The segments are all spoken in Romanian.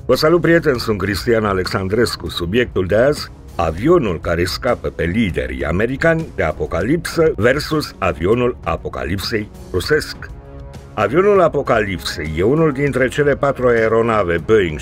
Vă salut, prieteni, sunt Cristian Alexandrescu. Subiectul de azi: avionul care scapă pe liderii americani de apocalipsă versus avionul apocalipsei rusesc. Avionul apocalipsei e unul dintre cele 4 aeronave Boeing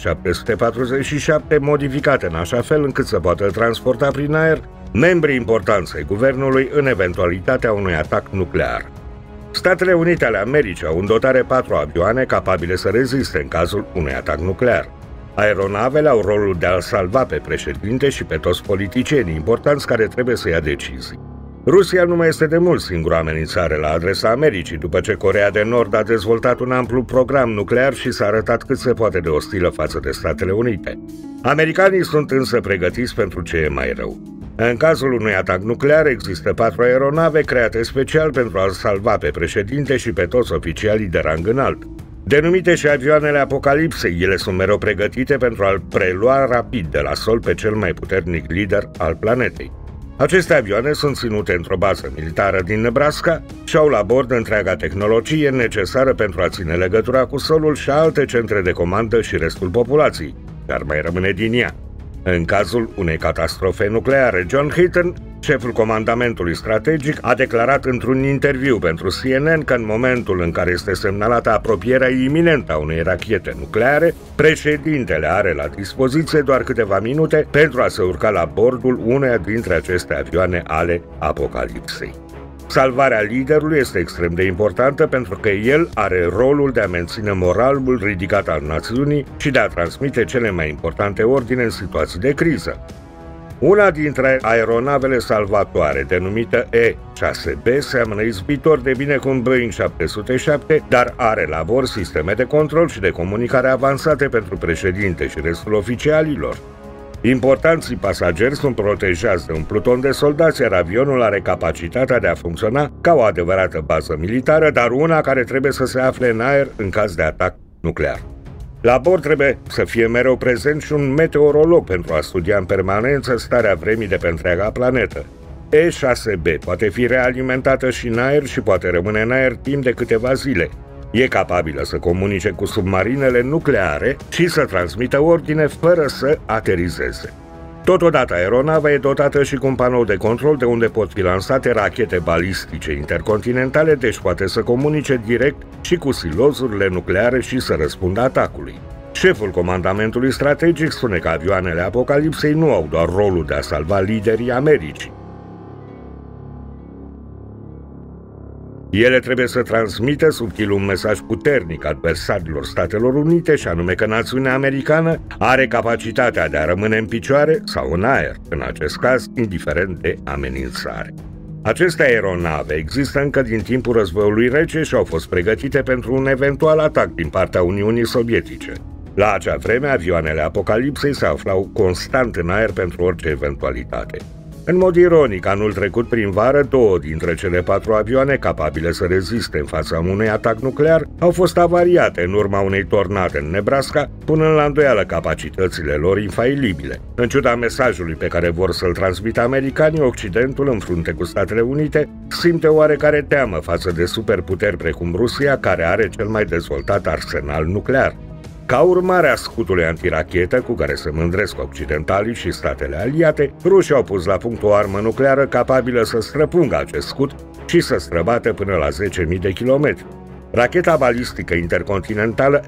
747 modificate în așa fel încât să poată transporta prin aer membrii importanți ai guvernului în eventualitatea unui atac nuclear. Statele Unite ale Americii au în dotare 4 avioane capabile să reziste în cazul unui atac nuclear. Aeronavele au rolul de a-l salva pe președinte și pe toți politicienii importanți care trebuie să ia decizii. Rusia nu mai este de mult singura amenințare la adresa Americii, după ce Coreea de Nord a dezvoltat un amplu program nuclear și s-a arătat cât se poate de ostilă față de Statele Unite. Americanii sunt însă pregătiți pentru ce e mai rău. În cazul unui atac nuclear există 4 aeronave create special pentru a-l salva pe președinte și pe toți oficialii de rang înalt. Denumite și avioanele apocalipsei, ele sunt mereu pregătite pentru a-l prelua rapid de la sol pe cel mai puternic lider al planetei. Aceste avioane sunt ținute într-o bază militară din Nebraska și au la bord întreaga tehnologie necesară pentru a ține legătura cu solul și alte centre de comandă și restul populației, dar mai rămâne din ea. În cazul unei catastrofe nucleare, John Hitton, șeful comandamentului strategic, a declarat într-un interviu pentru CNN că în momentul în care este semnalată apropierea iminentă a unei rachete nucleare, președintele are la dispoziție doar câteva minute pentru a se urca la bordul uneia dintre aceste avioane ale apocalipsei. Salvarea liderului este extrem de importantă pentru că el are rolul de a menține moralul ridicat al națiunii și de a transmite cele mai importante ordine în situații de criză. Una dintre aeronavele salvatoare, denumită E-6B, seamănă izbitor de bine cu un Boeing 707, dar are la bord sisteme de control și de comunicare avansate pentru președinte și restul oficialilor. Importanții pasageri sunt protejați de un pluton de soldați, iar avionul are capacitatea de a funcționa ca o adevărată bază militară, dar una care trebuie să se afle în aer în caz de atac nuclear. La bord trebuie să fie mereu prezent și un meteorolog pentru a studia în permanență starea vremii de pe întreaga planetă. E-6B poate fi realimentată și în aer și poate rămâne în aer timp de câteva zile. E capabilă să comunice cu submarinele nucleare și să transmită ordine fără să aterizeze. Totodată, aeronava e dotată și cu un panou de control de unde pot fi lansate rachete balistice intercontinentale, deci poate să comunice direct și cu silozurile nucleare și să răspundă atacului. Șeful comandamentului strategic spune că avioanele apocalipsei nu au doar rolul de a salva liderii Americii. Ele trebuie să transmită subtil un mesaj puternic adversarilor Statelor Unite, și anume că națiunea americană are capacitatea de a rămâne în picioare sau în aer, în acest caz indiferent de amenințare. Aceste aeronave există încă din timpul războiului rece și au fost pregătite pentru un eventual atac din partea Uniunii Sovietice. La acea vreme, avioanele apocalipsei se aflau constant în aer pentru orice eventualitate. În mod ironic, anul trecut prin vară, 2 dintre cele 4 avioane capabile să reziste în fața unui atac nuclear au fost avariate în urma unei tornade în Nebraska, punând la îndoială capacitățile lor infailibile. În ciuda mesajului pe care vor să-l transmită americanii, Occidentul, în frunte cu Statele Unite, simte oarecare teamă față de superputeri precum Rusia, care are cel mai dezvoltat arsenal nuclear. Ca urmare a scutului antirachetă cu care se mândresc occidentalii și statele aliate, rușii au pus la punct o armă nucleară capabilă să străpungă acest scut și să străbată până la 10.000 de kilometri. Racheta balistică intercontinentală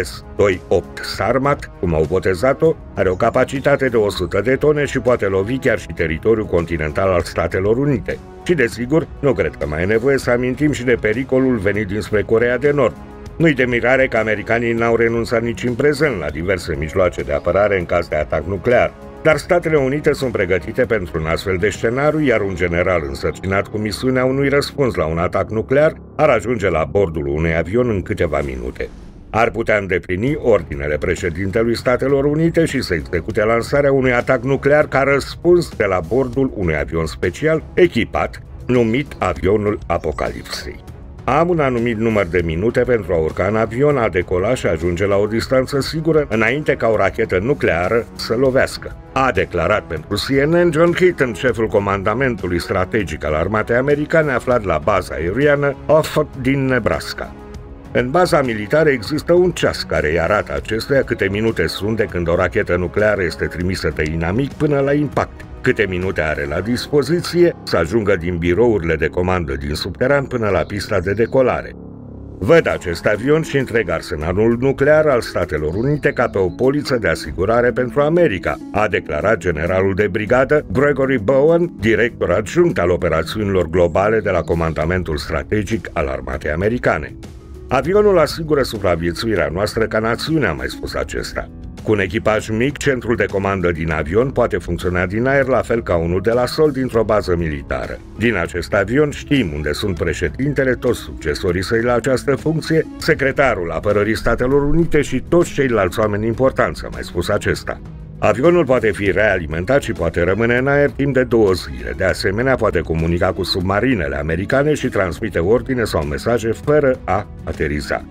RS-28 Sarmat, cum au botezat-o, are o capacitate de 100 de tone și poate lovi chiar și teritoriul continental al Statelor Unite. Și desigur, nu cred că mai e nevoie să amintim și de pericolul venit dinspre Coreea de Nord. Nu-i de mirare că americanii n-au renunțat nici în prezent la diverse mijloace de apărare în caz de atac nuclear, dar Statele Unite sunt pregătite pentru un astfel de scenariu, iar un general însărcinat cu misiunea unui răspuns la un atac nuclear ar ajunge la bordul unui avion în câteva minute. Ar putea îndeplini ordinele președintelui Statelor Unite și să execute lansarea unui atac nuclear ca răspuns de la bordul unui avion special echipat, numit avionul apocalipsei. Am un anumit număr de minute pentru a urca în avion, a decola și ajunge la o distanță sigură înainte ca o rachetă nucleară să lovească, a declarat pentru CNN John Hitton, șeful comandamentului strategic al armatei americane aflat la baza aeriană Offutt din Nebraska. În baza militară există un ceas care îi arată acestuia câte minute sunt de când o rachetă nucleară este trimisă de inamic până la impact, câte minute are la dispoziție să ajungă din birourile de comandă din subteran până la pista de decolare. Văd acest avion și întreg arsenalul nuclear al Statelor Unite ca pe o poliță de asigurare pentru America, a declarat generalul de brigadă Gregory Bowen, director adjunct al operațiunilor globale de la Comandamentul Strategic al Armatei Americane. Avionul asigură supraviețuirea noastră ca națiune, a mai spus acesta. Cu un echipaj mic, centrul de comandă din avion poate funcționa din aer la fel ca unul de la sol dintr-o bază militară. Din acest avion știm unde sunt președintele, toți succesorii săi la această funcție, secretarul Apărării Statelor Unite și toți ceilalți oameni importanți, a mai spus acesta. Avionul poate fi realimentat și poate rămâne în aer timp de 2 zile. De asemenea, poate comunica cu submarinele americane și transmite ordine sau mesaje fără a ateriza.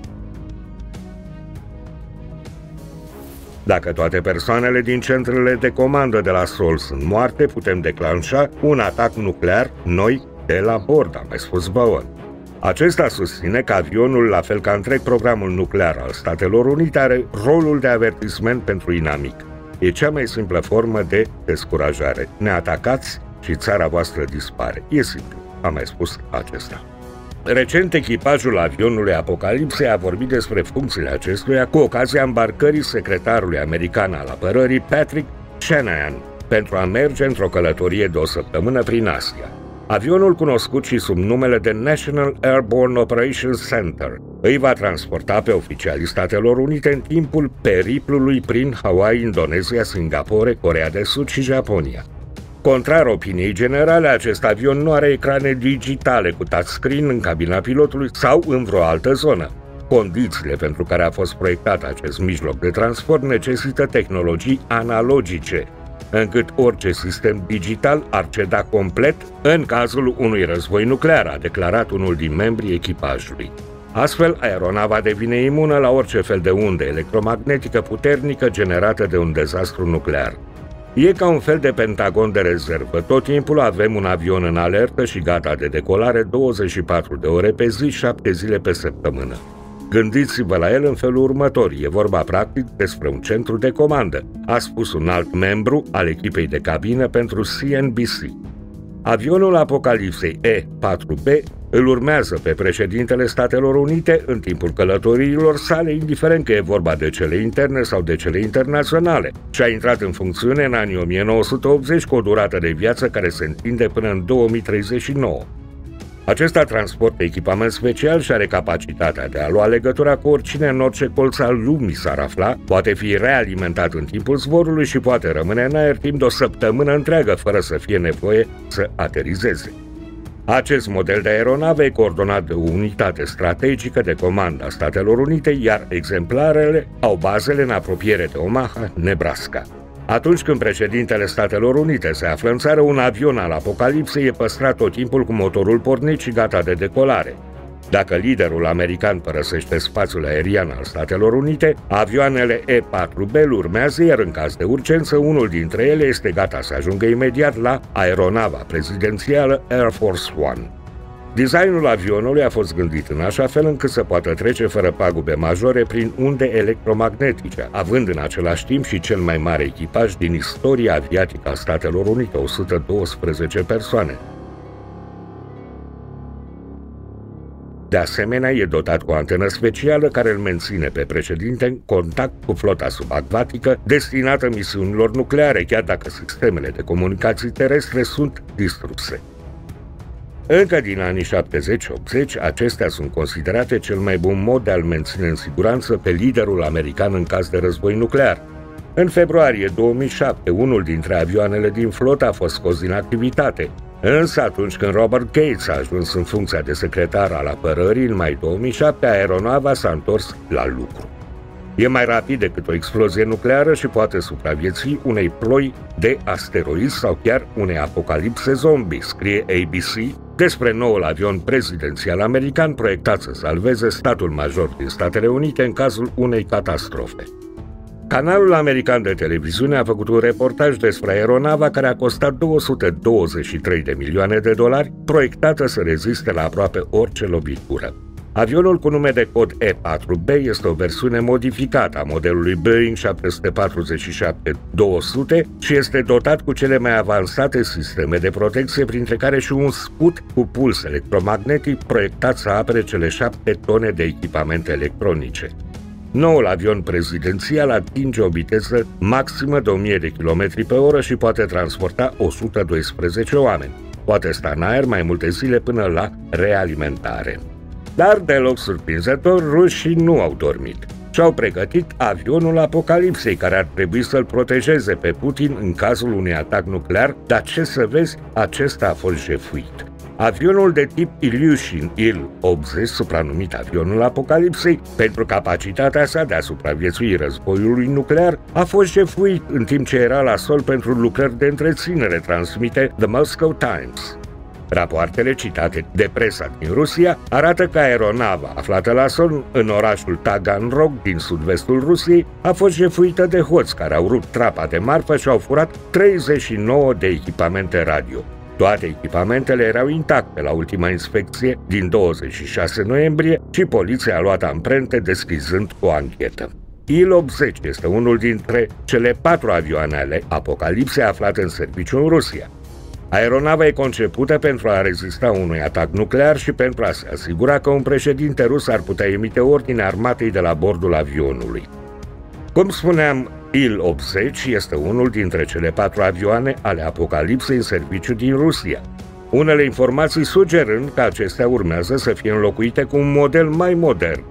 Dacă toate persoanele din centrele de comandă de la sol sunt moarte, putem declanșa un atac nuclear noi de la bord, a mai spus Bowen. Acesta susține că avionul, la fel ca întreg programul nuclear al Statelor Unite, are rolul de avertisment pentru inamic. E cea mai simplă formă de descurajare. Ne atacați și țara voastră dispare. E simplu, a mai spus acesta. Recent, echipajul avionului Apocalipsei a vorbit despre funcțiile acestuia cu ocazia îmbarcării secretarului american al apărării Patrick Shanahan pentru a merge într-o călătorie de o săptămână prin Asia. Avionul, cunoscut și sub numele de National Airborne Operations Center, îi va transporta pe oficialii Statelor Unite în timpul periplului prin Hawaii, Indonezia, Singapore, Coreea de Sud și Japonia. Contrar opiniei generale, acest avion nu are ecrane digitale cu touchscreen în cabina pilotului sau în vreo altă zonă. Condițiile pentru care a fost proiectat acest mijloc de transport necesită tehnologii analogice, încât orice sistem digital ar ceda complet în cazul unui război nuclear, a declarat unul din membrii echipajului. Astfel, aeronava devine imună la orice fel de undă electromagnetică puternică generată de un dezastru nuclear. E ca un fel de pentagon de rezervă. Tot timpul avem un avion în alertă și gata de decolare 24 de ore pe zi, 7 zile pe săptămână. Gândiți-vă la el în felul următor, e vorba practic despre un centru de comandă, a spus un alt membru al echipei de cabină pentru CNBC. Avionul Apocalipsei E-4B îl urmează pe președintele Statelor Unite în timpul călătoriilor sale, indiferent că e vorba de cele interne sau de cele internaționale, și a intrat în funcțiune în anii 1980 cu o durată de viață care se întinde până în 2039. Acesta transportă echipament special și are capacitatea de a lua legătura cu oricine în orice colț al lumii s-ar afla, poate fi realimentat în timpul zborului și poate rămâne în aer timp de o săptămână întreagă fără să fie nevoie să aterizeze. Acest model de aeronavă e coordonat de o unitate strategică de comandă a Statelor Unite, iar exemplarele au bazele în apropiere de Omaha, Nebraska. Atunci când președintele Statelor Unite se află în țară, un avion al Apocalipsei e păstrat tot timpul cu motorul pornit și gata de decolare. Dacă liderul american părăsește spațiul aerian al Statelor Unite, avioanele E-4B îl urmează, iar în caz de urgență, unul dintre ele este gata să ajungă imediat la aeronava prezidențială Air Force One. Designul avionului a fost gândit în așa fel încât să poată trece fără pagube majore prin unde electromagnetice, având în același timp și cel mai mare echipaj din istoria aviatică a Statelor Unite, 112 persoane. De asemenea, e dotat cu o antenă specială care îl menține pe președinte în contact cu flota subacvatică destinată misiunilor nucleare, chiar dacă sistemele de comunicații terestre sunt distruse. Încă din anii 70-80, acestea sunt considerate cel mai bun mod de a-l menține în siguranță pe liderul american în caz de război nuclear. În februarie 2007, unul dintre avioanele din flotă a fost scos din activitate, însă atunci când Robert Gates a ajuns în funcția de secretar al apărării în mai 2007, aeronava s-a întors la lucru. E mai rapid decât o explozie nucleară și poate supraviețui unei ploi de asteroizi sau chiar unei apocalipse zombie, scrie ABC despre noul avion prezidențial american proiectat să salveze statul major din Statele Unite în cazul unei catastrofe. Canalul american de televiziune a făcut un reportaj despre aeronava care a costat 223 de milioane de dolari, proiectată să reziste la aproape orice lovitură. Avionul cu nume de cod E-4B este o versiune modificată a modelului Boeing 747-200 și este dotat cu cele mai avansate sisteme de protecție, printre care și un scut cu puls electromagnetic proiectat să apere cele 7 tone de echipamente electronice. Noul avion prezidențial atinge o viteză maximă de 1000 de km pe oră și poate transporta 112 oameni. Poate sta în aer mai multe zile până la realimentare. Dar, deloc surprinzător, rușii nu au dormit și-au pregătit avionul apocalipsei, care ar trebui să-l protejeze pe Putin în cazul unui atac nuclear, dar ce să vezi, acesta a fost jefuit. Avionul de tip Ilyushin Il-80, supranumit avionul apocalipsei, pentru capacitatea sa de a supraviețui războiului nuclear, a fost jefuit în timp ce era la sol pentru lucrări de întreținere, transmite The Moscow Times. Rapoartele citate de presa din Rusia arată că aeronava aflată la sol în orașul Taganrog din sud-vestul Rusiei a fost jefuită de hoți care au rupt trapa de marfă și au furat 39 de echipamente radio. Toate echipamentele erau intacte la ultima inspecție din 26 noiembrie și poliția a luat amprente deschizând o anchetă. Il-80 este unul dintre cele 4 avioane ale apocalipsei aflate în serviciu în Rusia. Aeronava e concepută pentru a rezista unui atac nuclear și pentru a se asigura că un președinte rus ar putea emite ordine armatei de la bordul avionului. Cum spuneam, Il-80 este unul dintre cele 4 avioane ale apocalipsei în serviciu din Rusia. Unele informații sugerând că acestea urmează să fie înlocuite cu un model mai modern,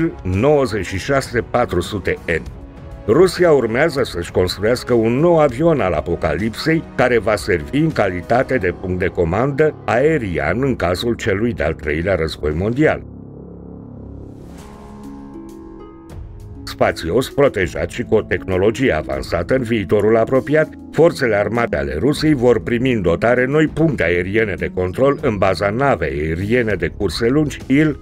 Il-96-400N. Rusia urmează să-și construiască un nou avion al apocalipsei care va servi în calitate de punct de comandă aerian în cazul celui de-al treilea război mondial. Spațios, protejat și cu o tehnologie avansată, în viitorul apropiat, forțele armate ale Rusiei vor primi în dotare noi puncte aeriene de control în baza navei aeriene de curse lungi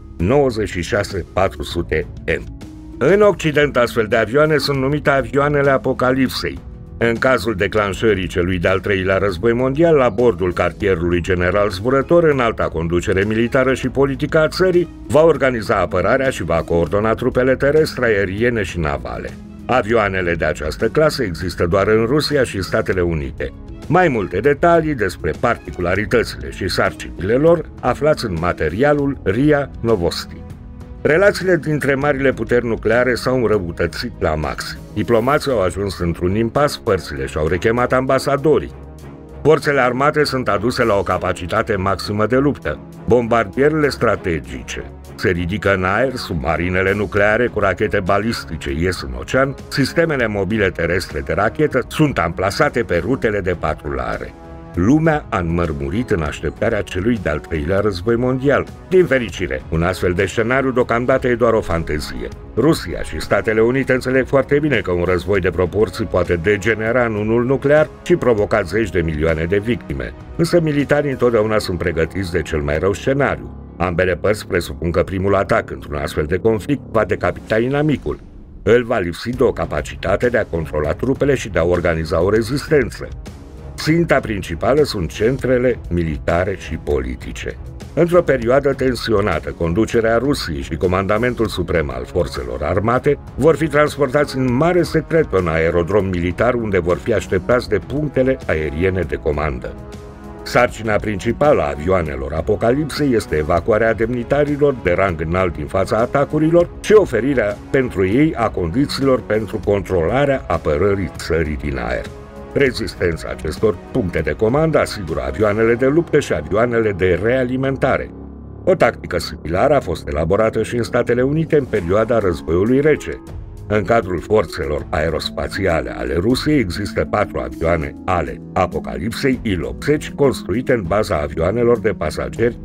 Il-96-400M. În Occident, astfel de avioane sunt numite avioanele apocalipsei. În cazul declanșării celui de-al treilea război mondial, la bordul cartierului general zburător, înalta conducere militară și politică a țării va organiza apărarea și va coordona trupele terestre, aeriene și navale. Avioanele de această clasă există doar în Rusia și Statele Unite. Mai multe detalii despre particularitățile și sarcinile lor aflați în materialul RIA Novosti. Relațiile dintre marile puteri nucleare s-au înrăutățit la maxim. Diplomații au ajuns într-un impas, părțile și-au rechemat ambasadorii. Forțele armate sunt aduse la o capacitate maximă de luptă. Bombardierele strategice se ridică în aer, submarinele nucleare cu rachete balistice ies în ocean, sistemele mobile terestre de rachetă sunt amplasate pe rutele de patrulare. Lumea a înmărmurit în așteptarea celui de-al treilea război mondial. Din fericire, un astfel de scenariu deocamdată e doar o fantezie. Rusia și Statele Unite înțeleg foarte bine că un război de proporții poate degenera în unul nuclear și provoca zeci de milioane de victime. Însă militarii întotdeauna sunt pregătiți de cel mai rău scenariu. Ambele părți presupun că primul atac într-un astfel de conflict va decapita inamicul. Îl va lipsi de o capacitate de a controla trupele și de a organiza o rezistență. Ținta principală sunt centrele militare și politice. Într-o perioadă tensionată, conducerea Rusiei și comandamentul suprem al forțelor armate vor fi transportați în mare secret pe un aerodrom militar unde vor fi așteptați de punctele aeriene de comandă. Sarcina principală a avioanelor apocalipsei este evacuarea demnitarilor de rang înalt din fața atacurilor și oferirea pentru ei a condițiilor pentru controlarea apărării țării din aer. Rezistența acestor puncte de comandă asigură avioanele de luptă și avioanele de realimentare. O tactică similară a fost elaborată și în Statele Unite în perioada războiului rece. În cadrul forțelor aerospațiale ale Rusiei există 4 avioane ale apocalipsei Il-80 construite în baza avioanelor de pasageri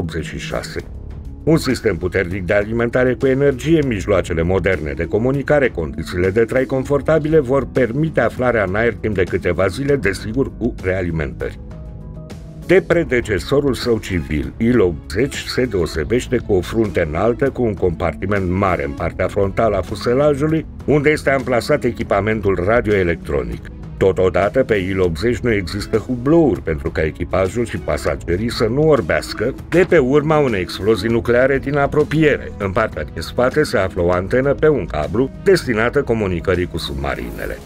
Il-86. Un sistem puternic de alimentare cu energie, mijloacele moderne de comunicare, condițiile de trai confortabile vor permite aflarea în aer timp de câteva zile, desigur cu realimentări. De predecesorul său civil, Il-80 se deosebește cu o frunte înaltă, cu un compartiment mare în partea frontală a fuselajului, unde este amplasat echipamentul radioelectronic. Totodată, pe Il-80 nu există hublouri pentru ca echipajul și pasagerii să nu orbească de pe urma unei explozii nucleare din apropiere. În partea din spate se află o antenă pe un cablu destinată comunicării cu submarinele.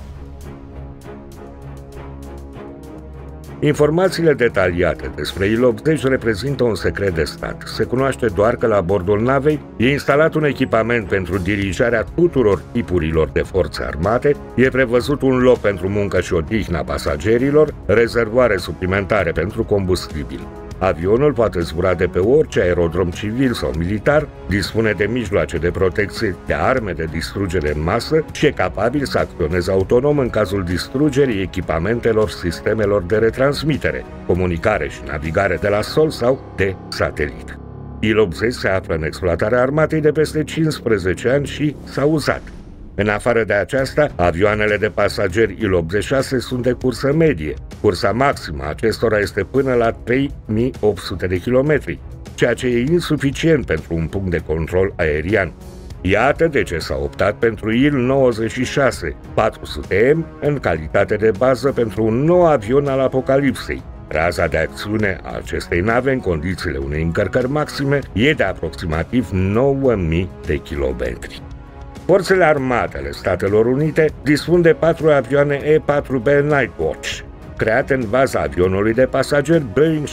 Informațiile detaliate despre Il-80 reprezintă un secret de stat. Se cunoaște doar că la bordul navei e instalat un echipament pentru dirijarea tuturor tipurilor de forțe armate, e prevăzut un loc pentru muncă și odihna pasagerilor, rezervoare suplimentare pentru combustibil. Avionul poate zbura de pe orice aerodrom civil sau militar, dispune de mijloace de protecție, de arme de distrugere în masă și e capabil să acționeze autonom în cazul distrugerii echipamentelor sistemelor de retransmitere, comunicare și navigare de la sol sau de satelit. Il-80 se află în exploatarea armatei de peste 15 ani și s-a uzat. În afară de aceasta, avioanele de pasageri Il-86 sunt de cursă medie. Cursa maximă a acestora este până la 3800 de kilometri, ceea ce e insuficient pentru un punct de control aerian. Iată de ce s-a optat pentru Il-96 400M în calitate de bază pentru un nou avion al apocalipsei. Raza de acțiune a acestei nave în condițiile unei încărcări maxime e de aproximativ 9000 de kilometri. Forțele armate ale Statelor Unite dispun de 4 avioane E-4B Nightwatch, create în baza avionului de pasageri Boeing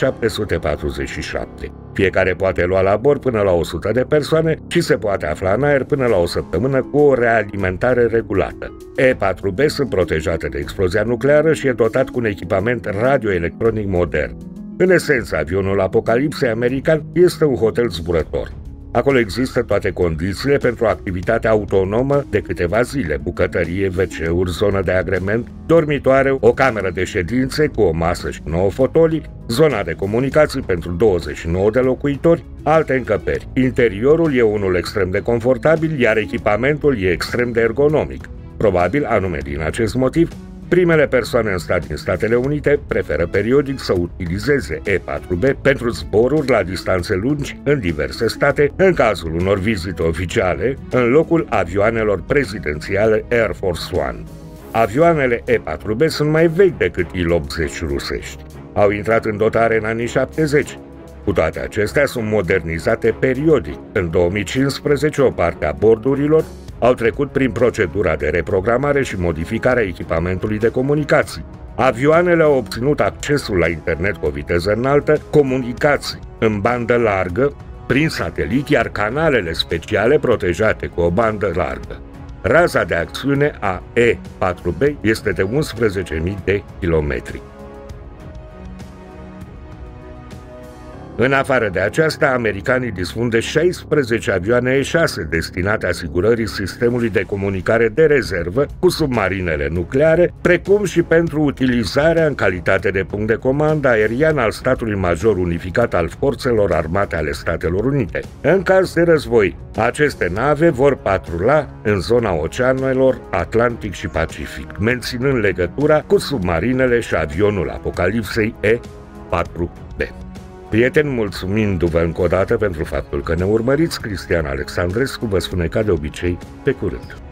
747. Fiecare poate lua la bord până la 100 de persoane și se poate afla în aer până la o săptămână cu o realimentare regulată. E-4B sunt protejate de explozia nucleară și e dotat cu un echipament radioelectronic modern. În esență, avionul apocalipsei american este un hotel zburător. Acolo există toate condițiile pentru o activitate autonomă de câteva zile: bucătărie, WC-uri, zonă de agrement, dormitoare, o cameră de ședințe cu o masă și 9 fotolii, zona de comunicații pentru 29 de locuitori, alte încăperi. Interiorul e unul extrem de confortabil, iar echipamentul e extrem de ergonomic. Probabil, anume din acest motiv, primele persoane în stat din Statele Unite preferă periodic să utilizeze E-4B pentru zboruri la distanțe lungi în diverse state, în cazul unor vizite oficiale, în locul avioanelor prezidențiale Air Force One. Avioanele E-4B sunt mai vechi decât Il-80 rusești. Au intrat în dotare în anii 70. Cu toate acestea, sunt modernizate periodic. În 2015, o parte a bordurilor au trecut prin procedura de reprogramare și modificare a echipamentului de comunicații. Avioanele au obținut accesul la internet cu o viteză înaltă, comunicații în bandă largă, prin satelit, iar canalele speciale protejate cu o bandă largă. Raza de acțiune a E-4B este de 11.000 de kilometri. În afară de aceasta, americanii dispun de 16 avioane E-6 destinate asigurării sistemului de comunicare de rezervă cu submarinele nucleare, precum și pentru utilizarea în calitate de punct de comandă aerian al statului major unificat al forțelor armate ale Statelor Unite. În caz de război, aceste nave vor patrula în zona oceanelor Atlantic și Pacific, menținând legătura cu submarinele și avionul apocalipsei E-4B. Prieteni, mulțumindu-vă încă o dată pentru faptul că ne urmăriți, Cristian Alexandrescu vă spune ca de obicei, pe curând.